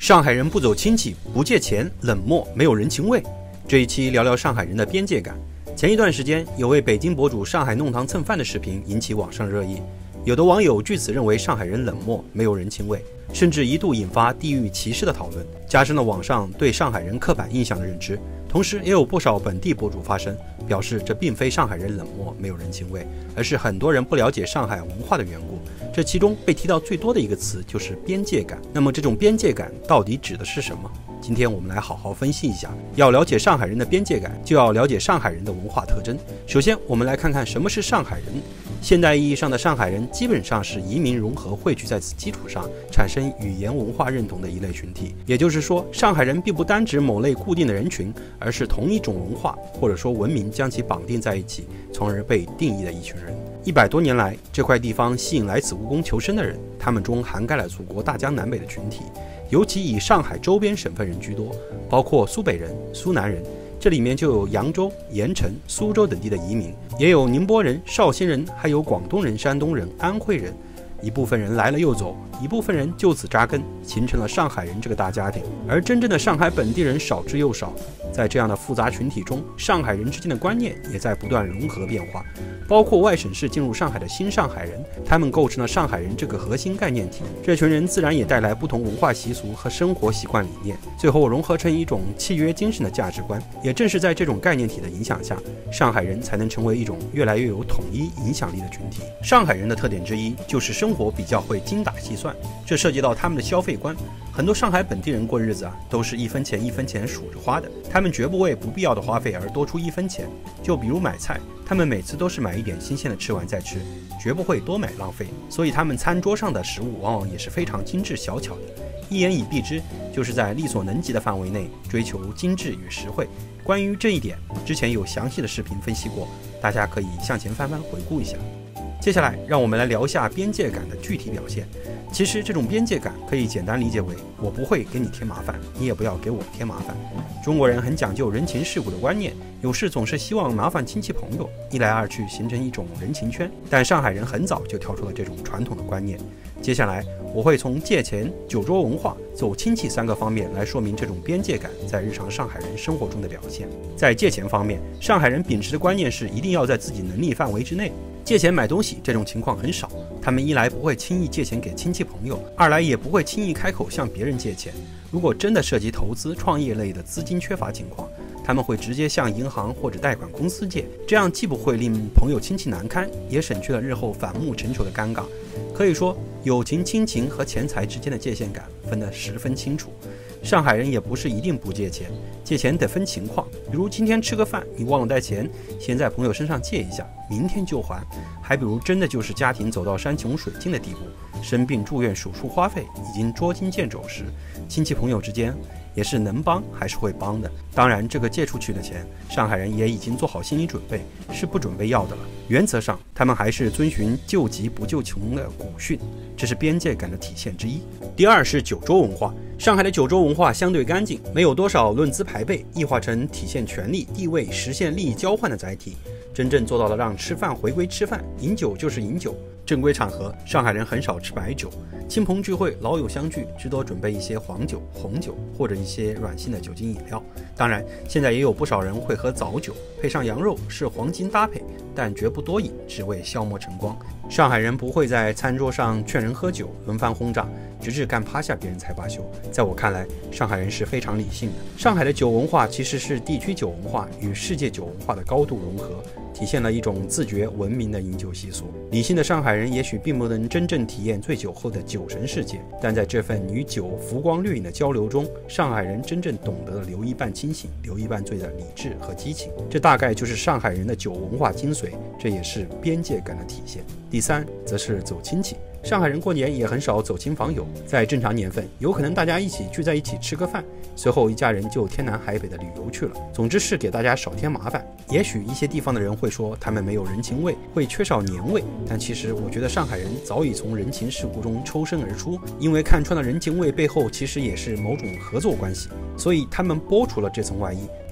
上海人不走亲戚，不借钱，冷漠，没有人情味。这一期聊聊上海人的边界感。前一段时间，有位北京博主上海弄堂蹭饭的视频引起网上热议，有的网友据此认为上海人冷漠，没有人情味，甚至一度引发地域歧视的讨论，加深了网上对上海人刻板印象的认知。同时，也有不少本地博主发声，表示这并非上海人冷漠没有人情味，而是很多人不了解上海文化的缘故。这其中被提到最多的一个词就是边界感。那么这种边界感到底指的是什么？今天我们来好好分析一下。要了解上海人的边界感，就要了解上海人的文化特征。首先，我们来看看什么是上海人。现代意义上的上海人基本上是移民融合汇聚在此基础上产生语言文化认同的一类群体。也就是说，上海人并不单指某类固定的人群，而是同一种文化或者说文明将其绑定在一起，从而被定义的一群人。100多年来，这块地方吸引来此务工求生的人，他们中涵盖了祖国大江南北的群体，尤其以上海周边省份人居多，包括苏北人、苏南人，这里面就有扬州、盐城、苏州等地的移民，也有宁波人、绍兴人，还有广东人、山东人、安徽人。一部分人来了又走，一部分人就此扎根，形成了上海人这个大家庭。而真正的上海本地人少之又少，在这样的复杂群体中，上海人之间的观念也在不断融合变化。包括外省市进入上海的新上海人，他们构成了上海人这个核心概念体。这群人自然也带来不同文化习俗和生活习惯理念，最后融合成一种契约精神的价值观。也正是在这种概念体的影响下，上海人才能成为一种越来越有统一影响力的群体。上海人的特点之一就是生活比较会精打细算，这涉及到他们的消费观。很多上海本地人过日子都是一分钱一分钱数着花的，他们绝不为不必要的花费而多出1分钱。就比如买菜，他们每次都是买一点新鲜的吃完再吃，绝不会多买浪费，所以他们餐桌上的食物往往也是非常精致小巧的。一言以蔽之，就是在力所能及的范围内追求精致与实惠。关于这一点，之前有详细的视频分析过，大家可以向前翻翻回顾一下。接下来，让我们来聊一下边界感的具体表现。其实这种边界感可以简单理解为，我不会给你添麻烦，你也不要给我添麻烦。中国人很讲究人情世故的观念，有事总是希望麻烦亲戚朋友，一来二去形成一种人情圈。但上海人很早就跳出了这种传统的观念。接下来我会从借钱、酒桌文化、走亲戚3个方面来说明这种边界感在日常上海人生活中的表现。在借钱方面，上海人秉持的观念是一定要在自己能力范围之内。借钱买东西这种情况很少，他们一来不会轻易借钱给亲戚朋友，二来也不会轻易开口向别人借钱。如果真的涉及投资、创业类的资金缺乏情况，他们会直接向银行或者贷款公司借，这样既不会令朋友亲戚难堪，也省去了日后反目成仇的尴尬。可以说，友情、亲情和钱财之间的界限感分得十分清楚。上海人也不是一定不借钱，借钱得分情况。比如今天吃个饭，你忘了带钱，先在朋友身上借一下，明天就还。还比如真的就是家庭走到山穷水尽的地步，生病住院手术花费已经捉襟见肘时，亲戚朋友之间也是能帮还是会帮的。当然，这个借出去的钱，上海人也已经做好心理准备，是不准备要的了。原则上，他们还是遵循救急不救穷的古训，这是边界感的体现之一。第二是酒桌文化。上海的酒桌文化相对干净，没有多少论资排辈，异化成体现权力、地位、实现利益交换的载体，真正做到了让吃饭回归吃饭，饮酒就是饮酒。正规场合，上海人很少吃白酒，亲朋聚会、老友相聚，只多准备一些黄酒、红酒或者一些软性的酒精饮料。当然，现在也有不少人会喝早酒，配上羊肉是黄金搭配，但绝不多饮，只为消磨晨光。上海人不会在餐桌上劝人喝酒，轮番轰炸，直至干趴下别人才罢休。在我看来，上海人是非常理性的。上海的酒文化其实是地区酒文化与世界酒文化的高度融合，体现了一种自觉文明的饮酒习俗。理性的上海人也许并不能真正体验醉酒后的酒神世界，但在这份与酒浮光掠影的交流中，上海人真正懂得了留一半清醒留一半醉的理智和激情。这大概就是上海人的酒文化精髓，这也是边界感的体现。第三则是走亲戚。上海人过年也很少走亲访友，在正常年份，有可能大家一起聚在一起吃个饭，随后一家人就天南海北的旅游去了。总之是给大家少添麻烦。也许一些地方的人会说他们没有人情味，会缺少年味，但其实我觉得上海人早已从人情世故中抽身而出，因为看穿了人情味背后其实也是某种合作关系，所以他们剥除了这层外衣，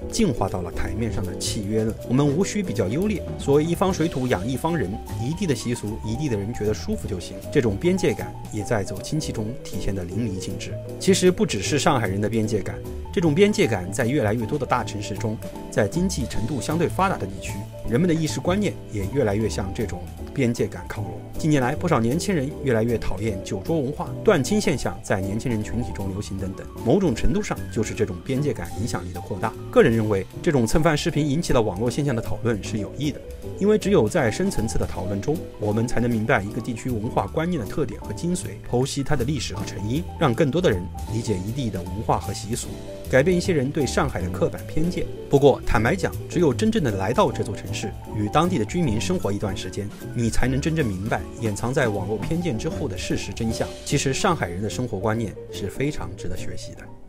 进化到了台面上的契约论。我们无需比较优劣，所谓一方水土养一方人，一地的习俗，一地的人觉得舒服就行。这种边界感也在走亲戚中体现得淋漓尽致。其实不只是上海人的边界感，这种边界感在越来越多的大城市中，在经济程度相对发达的地区，人们的意识观念也越来越向这种边界感靠拢。近年来，不少年轻人越来越讨厌酒桌文化，断亲现象在年轻人群体中流行等等，某种程度上就是这种边界感影响力的扩大。个人认为，这种蹭饭视频引起了网络现象的讨论是有益的，因为只有在深层次的讨论中，我们才能明白一个地区文化观念的特点和精髓，剖析它的历史和成因，让更多的人理解一地的文化和习俗，改变一些人对上海的刻板偏见。不过坦白讲，只有真正的来到这座城市，与当地的居民生活一段时间，你才能真正明白掩藏在网络偏见之后的事实真相。其实上海人的生活观念是非常值得学习的。